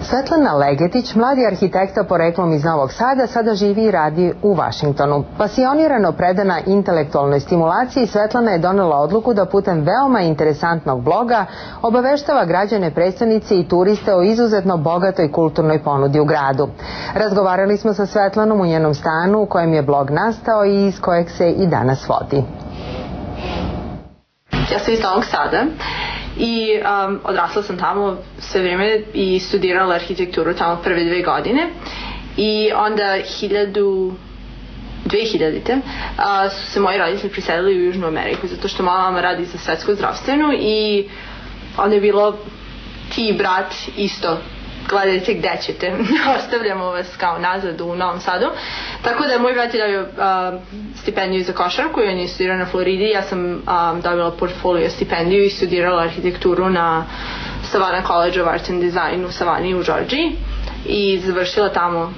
Svetlana Legetić, mladi arhitekta poreklom iz Novog Sada, sada živi i radi u Vašingtonu. Pasionirano predana intelektualnoj stimulaciji, Svetlana je donela odluku da putem veoma interesantnog bloga obaveštava građane prestonice i turiste o izuzetno bogatoj kulturnoj ponudi u gradu. Razgovarali smo sa Svetlanom u njenom stanu u kojem je blog nastao i iz kojeg se i danas vodi. Ja sam iz Novog Sada i odrasla sam tamo sve vrijeme i studirala arhitekturu tamo prve 2 godine i onda 2000-te su se moji roditelji preselili u Južnu Ameriku zato što moja mama radi za Svetsku zdravstvenu i onda je bilo ti brat isto gledajte gde ćete, ostavljamo vas kao nazad u Novom Sadu. Tako da moj brat je dobio stipendiju za košarku i on je studirao na Floridi. Ja sam dobila portfolio stipendiju i studirala arhitekturu na Savannah College of Art and Design u Savani u Georgiji i završila tamo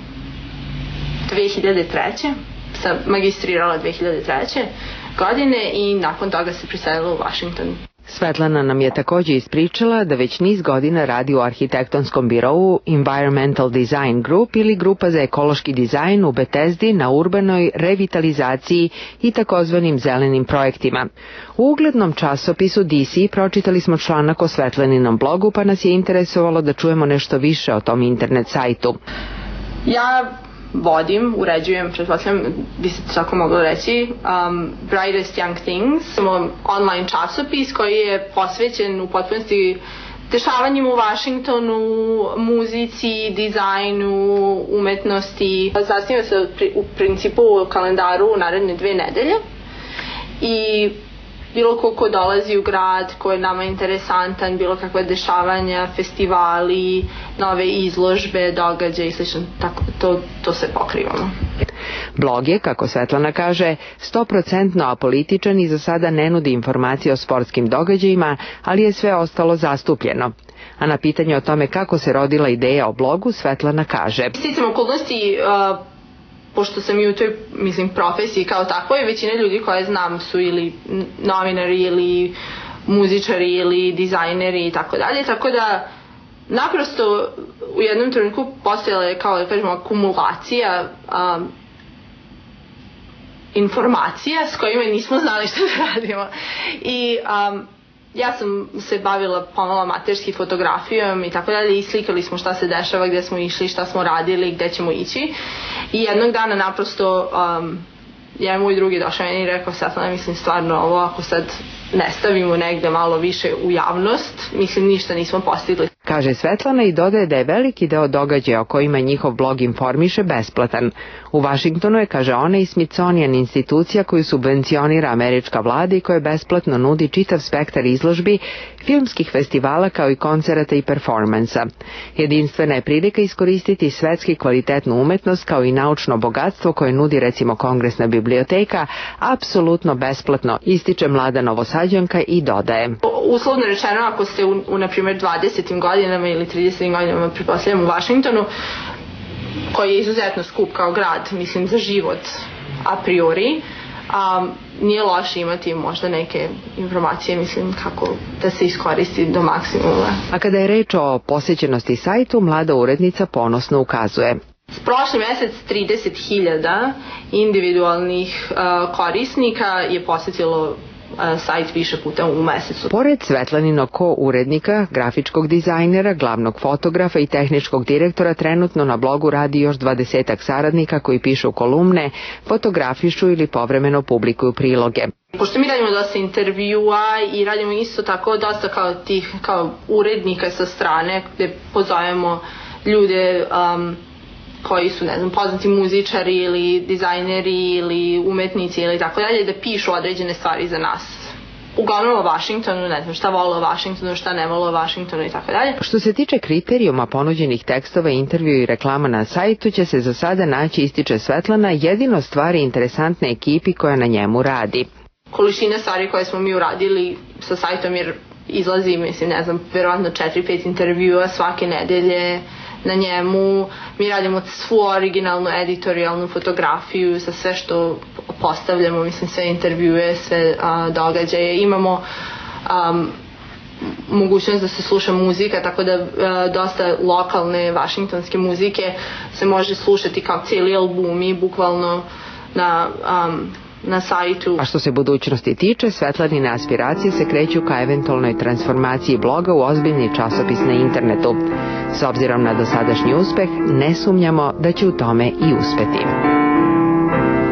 2003. Sam magistrirala 2003. godine i nakon toga se preselila u Washington. Svetlana nam je također ispričala da već niz godina radi u arhitektonskom birovu Environmental Design Group ili Grupa za ekološki dizajn u Bethesdi na urbanoj revitalizaciji i takozvanim zelenim projektima. U uglednom časopisu DC pročitali smo članak o Svetlaninom blogu, pa nas je interesovalo da čujemo nešto više o tom internet sajtu. Ja vodim, uređujem, pretpostavljam, bi se tako moglo reći, Brightest Young Things, online časopis koji je posvećen u potpunosti dešavanjima u Vašingtonu, muzici, dizajnu, umetnosti. Zasniva se u principu u kalendaru u naredne 2 nedelje i bilo ko dolazi u grad, ko je nama interesantan, bilo kakve dešavanja, festivali, nove izložbe, događaje i slično, tako to sve pokrivamo. Blog je, kako Svetlana kaže, 100% apolitičan i za sada ne nudi informacije o sportskim događajima, ali je sve ostalo zastupljeno. A na pitanje o tome kako se rodila ideja o blogu, Svetlana kaže: Sticam okolnosti, pošto sam i u toj, profesiji kao takvoj, većina ljudi koje znam su ili novinari ili muzičari ili dizajneri i tako dalje, tako da naprosto u jednom trenutku postojala je, kao da kažemo, akumulacija informacija s kojima nismo znali što da radimo. I ja sam se bavila pomalo amaterski fotografijom i tako dalje i slikali smo šta se dešava, gde smo išli, šta smo radili, gde ćemo ići. I jednog dana naprosto jedan moj drugi došao meni i rekao: Svetlana, stvarno ovo ako sad ne stavimo negde malo više u javnost, ništa nismo postigli. Kaže Svetlana i dodaje da je veliki deo događaja o kojima njihov blog informiše besplatan. U Vašingtonu je, kaže ona, i Smithsonian institucija koju subvencionira američka vlada i koja besplatno nudi čitav spektar izložbi, filmskih festivala kao i koncerata i performansa. Jedinstvena je prilika iskoristiti svetski kvalitetnu umetnost kao i naučno bogatstvo koje nudi recimo Kongresna biblioteka apsolutno besplatno, ističe mlada Novosađanka i dodaje: Uslovno rečeno, ako ste u na primjer 20. godinama ili 30. godinama, pretpostavljam, u Vašingtonu, koji je izuzetno skup kao grad, za život a priori, nije loše imati možda neke informacije, kako da se iskoristi do maksimuma. A kada je reč o posjećenosti sajtu, mlada urednica ponosno ukazuje: Prošli mesec 30.000 individualnih korisnika je posjetilo sajt više puta u mesecu. Pored Svetlaninog ko-urednika, grafičkog dizajnera, glavnog fotografa i tehničkog direktora, trenutno na blogu radi još 20 saradnika koji pišu kolumne, fotografišu ili povremeno publikuju priloge. Pošto mi radimo dosta intervjua i radimo isto tako dosta kao urednika sa strane, gde pozovemo ljude koji su, poznati muzičari ili dizajneri ili umetnici ili tako dalje, da pišu određene stvari za nas. Uglavnom o Vašingtonu, šta vole o Vašingtonu, šta ne vole o Vašingtonu i tako dalje. Što se tiče kriterijuma ponuđenih tekstova, intervju i reklama na sajtu će se za sada naći, ističe Svetlana, jedino stvari interesantne ekipi koja na njemu radi. Količina stvari koje smo mi uradili sa sajtom, jer izlazi, verovatno 4-5 intervjua svake nedelje na njemu. Mi radimo svu originalnu editorijalnu fotografiju sa sve što postavljamo, sve intervjue, sve događaje. Imamo mogućnost da se sluša muzika, tako da dosta lokalne vašingtonske muzike se može slušati kao cijeli albumi, bukvalno na sajtu. A što se budućnosti tiče, Svetlanine aspiracije se kreću ka eventualnoj transformaciji bloga u ozbiljni časopis na internetu. S obzirom na dosadašnji uspeh, ne sumnjamo da će u tome i uspeti.